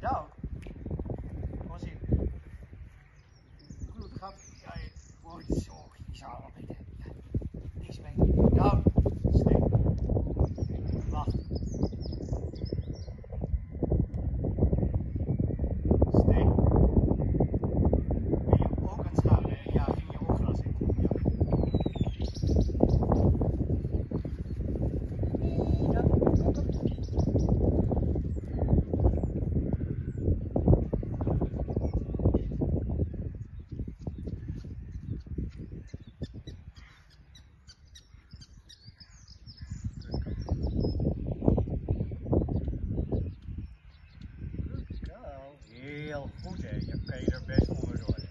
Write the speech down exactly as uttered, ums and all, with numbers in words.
Nou, kom eens hier. Goed, gaat. Ja, goed zo. Ik zou wel weten. Ja, niks mee. Nou, stik. Wacht. Stik. Ben je ook aan het schuilen? Ja, ging je oogras zitten. Ja. Ja, komt op. Heel goed, hè? Je kan je er best onderdoor.